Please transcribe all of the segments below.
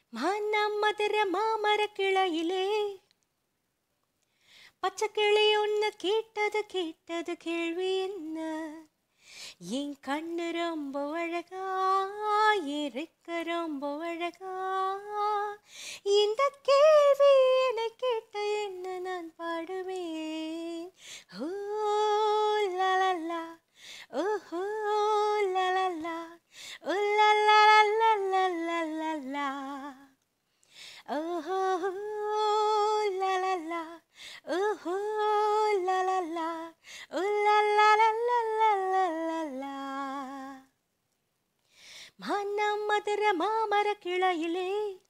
மானம் மதுர மாமர கிளையிலே பச்சைக்கிளி ஒன்று கேட்டது கேள்வி என்ன? என் கண்ணு ரொம்ப அழகா, என் ரெக்க ரொம்ப அழகா, இந்த கேள்வி என்னை கேட்ட என்ன நான் பாடுவேன். ஓ லலலா, ஓஹோ லலலா, ஓ லலலா, ஓஹோ லலலா, ஓஹோ லலலா, ஓ லலலா. மானம் மதுர மாமர கிளையிலே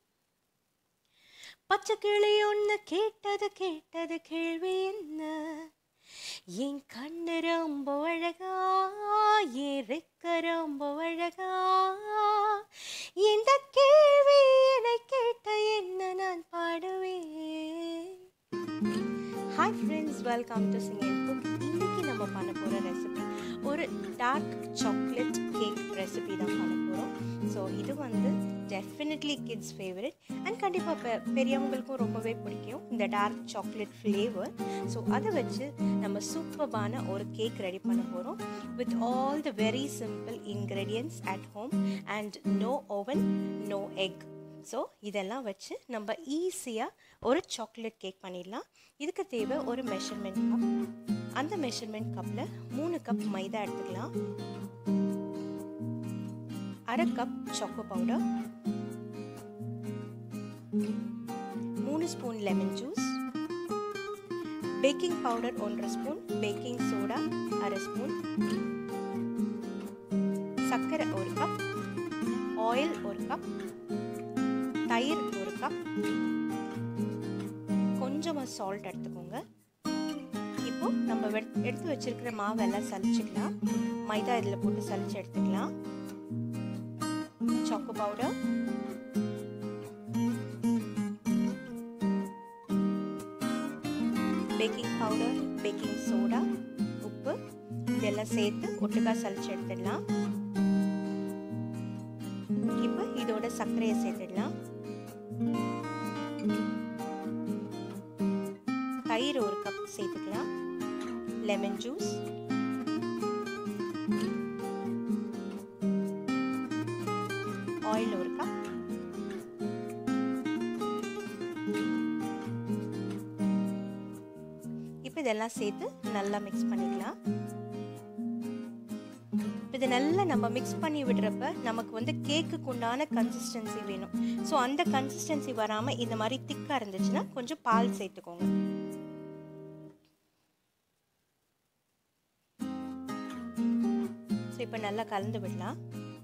பச்சைக்கிளி ஒன்று கேட்டது கேள்வி என்ன? என் கண்ணு ரொம்ப அழகா, என் ரெக்க ரொம்ப அழகா, இந்த கேள்வி என்னை கேட்ட என்ன நான் பாடுவேன். Hi friends, welcome to sing and cook. இன்றைக்கி நம்ம பண்ண போகிற ரெசிபி ஒரு டார்க் சாக்லேட் கேக் ரெசிபி தான் பண்ண போகிறோம். ஸோ இது வந்து டெஃபினெட்லி கிட்ஸ் ஃபேவரட் அண்ட் கண்டிப்பாக பெரியவங்களுக்கும் ரொம்பவே பிடிக்கும் இந்த டார்க் சாக்லேட் ஃப்ளேவர். ஸோ அதை வச்சு நம்ம சூப்பர்பான ஒரு கேக் ரெடி பண்ண போகிறோம் with all the very simple ingredients at home and no oven, no egg. So இதெல்லாம் வச்சு நம்ம ஈஸியாக ஒரு சாக்லேட் கேக் பண்ணிடலாம். இதுக்கு தேவை ஒரு மெஷர்மெண்ட் கப். அந்த மெஷர்மெண்ட் கப்பில் 3 கப் மைதா எடுத்துக்கலாம், 1/2 cup choco powder, 3 spoon lemon juice, baking powder 1 spoon, baking soda 1/2 spoon, சர்க்கரை 1 கப், ஆயில் 1 கப், தயிர் 1 கப், கொஞ்சமாக சால்ட் எடுத்துக்கோங்க. இப்போ நம்ம எடுத்து வச்சிருக்கிற மாவெல்லாம் சலிச்சுக்கலாம். மைதா இதில் போட்டு சலிச்சு எடுத்துக்கலாம். Choco powder, baking powder, baking soda, உப்பு இதெல்லாம் சேர்த்து ஒட்டுக்கா சலிச்சு எடுத்துடலாம். இப்போ இதோட சர்க்கரையை சேர்த்துடலாம். தயிர் 1 கப் சேர்த்துக்கலாம், லெமன் ஜூஸ், ஆயில் 1 கப், இப்போ இதெல்லாம் சேர்த்து நல்லா மிக்ஸ் பண்ணிக்கலாம். இதை நல்லா நம்ம மிக்ஸ் பண்ணி விடுறப்ப நமக்கு வந்து கேக்குக்கு உண்டான கன்சிஸ்டன்சி வேணும். ஸோ அந்த கன்சிஸ்டன்சி வராமல் இந்த மாதிரி திக்காக இருந்துச்சுன்னா கொஞ்சம் பால் சேர்த்துக்கோங்க. ஸோ இப்போ நல்லா கலந்து விடலாம்.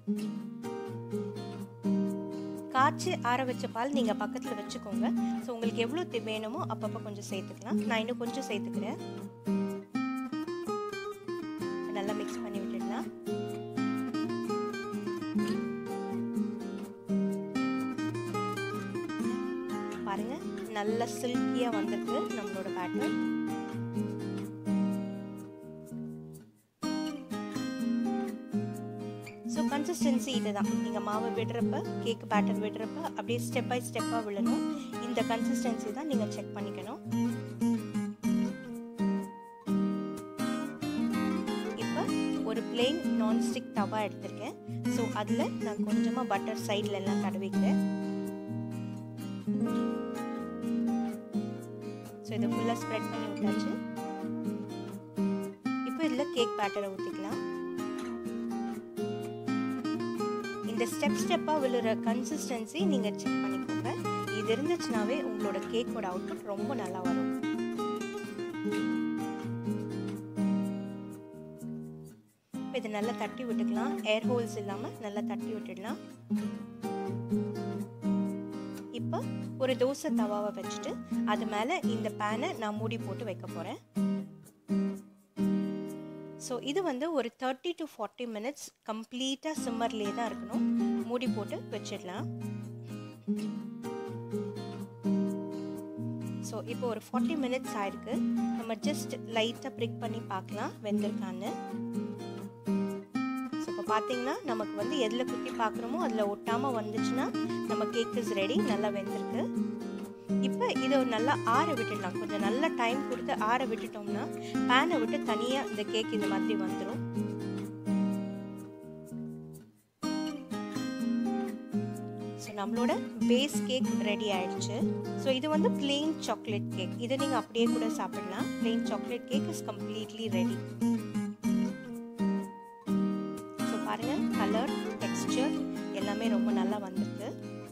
காய்ச்சி ஆற வச்ச பால் நீங்கள் பக்கத்தில் வச்சுக்கோங்க. ஸோ உங்களுக்கு எவ்வளோ வேணுமோ அப்பப்போ கொஞ்சம் சேர்த்துக்கலாம். நான் இன்னும் கொஞ்சம் சேர்த்துக்கிறேன். நல்லா மிக்ஸ் பண்ணி விட்டுடலாம். பாருங்க, நல்லா சில்கியாக வந்திருக்கு நம்மளோட பேட்டர். ஸோ கன்சிஸ்டன்சி இதுதான். நீங்கள் மாவை விடுறப்ப, கேக் பேட்டர் விடுறப்ப அப்படியே ஸ்டெப் பை ஸ்டெப்பாக விழணும். இந்த கன்சிஸ்டன்சி தான் நீங்கள் செக் பண்ணிக்கணும். இப்போ ஒரு பிளெயின் நான்ஸ்டிக் தவா எடுத்திருக்கேன். ஸோ அதில் நான் கொஞ்சமாக பட்டர் சைடில் எல்லாம் தடவிக்கிறேன். ஸோ இதை ஃபுல்லாக ஸ்ப்ரெட் பண்ணி விட்டாச்சு. இப்போ இதில் கேக் பேட்டரை ஊற்றிக்கலாம். இந்த ஸ்டெப்பாக விழுற கன்சிஸ்டன்சி நீங்கள் செக் பண்ணிக்கோங்க. இது இருந்துச்சுனாவே உங்களோட கேக்கோட அவுட்புட் ரொம்ப நல்லா வரும். இப்போ இதை நல்லா தட்டி விட்டுக்கலாம். ஏர் ஹோல்ஸ் இல்லாமல் நல்லா தட்டி விட்டுடலாம். இப்போ ஒரு தோசை தவாவை வச்சுட்டு அது மேலே இந்த பேனை நான் மூடி போட்டு வைக்க போகிறேன். ஸோ இது வந்து ஒரு 30 to 40 minutes கம்ப்ளீட்டாக சிம்மர்லேயே தான் இருக்கணும். மூடி போட்டு வச்சிடலாம். ஸோ இப்போ ஒரு 40 minutes ஆயிருக்கு. நம்ம ஜஸ்ட் லைட்டாக ப்ரிக் பண்ணி பார்க்கலாம் வெந்திருக்கான்னு. ஸோ இப்போ இப்போ பார்த்தீங்கன்னா நமக்கு வந்து எதில் குத்தி பார்க்குறோமோ அதில் ஒட்டாமல் வந்துச்சுன்னா நம்ம கேக் இஸ் ரெடி. நல்லா வெந்திருக்கு. இப்போ இதை நல்லா ஆற விட்டுடலாம். கொஞ்சம் நல்லா டைம் கொடுத்து ஆற விட்டுட்டோம்னா பேனை விட்டு தனியாக இந்த கேக் இந்த மாதிரி வந்துடும். ஸோ நம்மளோட பேஸ் கேக் ரெடி ஆயிடுச்சு. ஸோ இது வந்து பிளெயின் சாக்லேட் கேக். இதை நீங்கள் அப்படியே கூட சாப்பிடலாம். Plain chocolate cake is completely ready. So பாருங்கள், கலர், டெக்ஸ்சர் எல்லாமே ரொம்ப நல்லா வந்திருக்கு.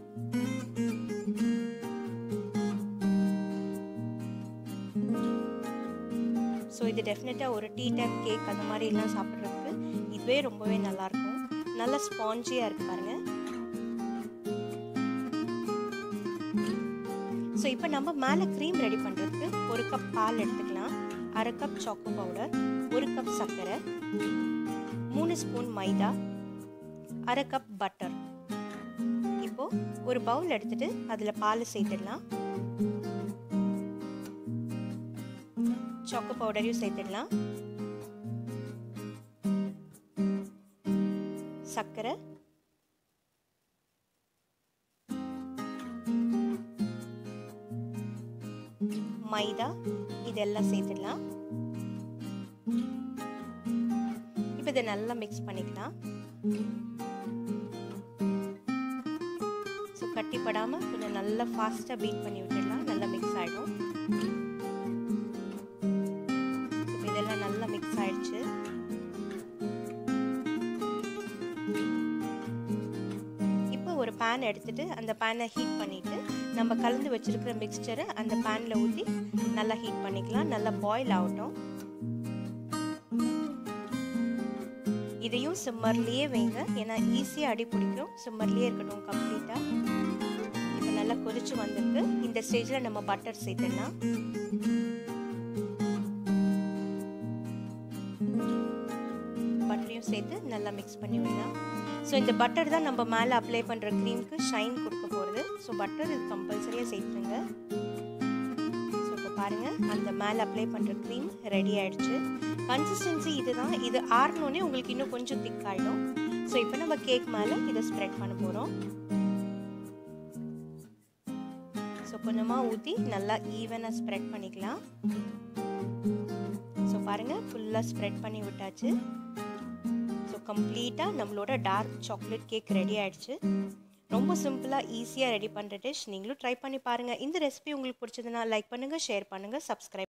ஸோ இது டெஃபினட்டாக ஒரு டீ டைம் கேக் அந்த மாதிரி எல்லாம் சாப்பிட்றதுக்கு இதுவே ரொம்பவே நல்லாயிருக்கும். நல்லா ஸ்பாஞ்சியாக இருக்கு பாருங்கள். ஸோ இப்போ நம்ம மேலே க்ரீம் ரெடி பண்ணுறதுக்கு 1 கப் பால் எடுத்துக்கலாம், 1/2 கப் சாக்கோ பவுடர், 1 கப் சர்க்கரை, 3 ஸ்பூன் மைதா, 1/2 கப் பட்டர். இப்போது ஒரு பவுல் எடுத்துகிட்டு அதில் பால் சேர்த்துடலாம். சாக்கோ பவுடரையும் சேர்த்துடலாம். சர்க்கரை, மைதா இதெல்லாம் சேர்த்துடலாம். இப்போ இதை நல்லா மிக்ஸ் பண்ணிக்கலாம். ஸோ கட்டிப்படாமல் கொஞ்சம் நல்லா ஃபாஸ்ட்டாக பீட் பண்ணி விட்டுடலாம். நல்லா மிக்ஸ் ஆகிடும். இதெல்லாம் நல்லா மிக்ஸ் ஆயிடுச்சு. இப்போ ஒரு பேன் எடுத்துட்டு அந்த பேனை ஹீட் பண்ணிட்டு நம்ம கலந்து வச்சிருக்கிற மிக்ஸ்சரை அந்த பேன்ல ஊற்றி நல்லா ஹீட் பண்ணிக்கலாம். நல்லா பாயில் ஆகட்டும். இதையும் சிம்மர்லேயே வைங்க, ஏன்னா ஈஸியாக அடி பிடிக்கும். சிம்மர்லேயே இருக்கட்டும் கம்ப்ளீட்டாக. இப்போ நல்லா கொதிச்சு வந்திருக்கு. இந்த ஸ்டேஜில் நம்ம பட்டர் சேர்த்துடலாம். பட்டரையும் சேர்த்து நல்லா மிக்ஸ் பண்ணி விடலாம். ஸோ இந்த பட்டர் தான் நம்ம மேலே அப்ளை பண்ணுற க்ரீமுக்கு ஷைன் கொடுக்க போகிறது. ஸோ பட்டர் இது கம்பல்சரியாக சேர்த்துருங்க. ஸோ இப்போ பாருங்கள், அந்த மேலே அப்ளை பண்ணுற க்ரீம் ரெடி ஆகிடுச்சு. கன்சிஸ்டன்சி இதுதான். இது ஆறினோடனே உங்களுக்கு இன்னும் கொஞ்சம் திக் ஆகிடும். ஸோ இப்போ நம்ம கேக் மேலே இதை ஸ்ப்ரெட் பண்ண போகிறோம். ஸோ கொஞ்சமாக ஊற்றி நல்லா ஈவனாக ஸ்ப்ரெட் பண்ணிக்கலாம். ஸோ பாருங்கள், ஃபுல்லாக ஸ்ப்ரெட் பண்ணி விட்டாச்சு. ஸோ கம்ப்ளீட்டாக நம்மளோட டார்க் சாக்லேட் கேக் ரெடி ஆகிடுச்சு. ரொம்ப சிம்பிளாக ஈஸியாக ரெடி பண்ணுற டிஷ். நீங்களும் ட்ரை பண்ணி பாருங்கள். இந்த ரெசிபி உங்களுக்கு பிடிச்சதுன்னா லைக் பண்ணுங்கள், ஷேர் பண்ணுங்கள், சப்ஸ்கிரைப்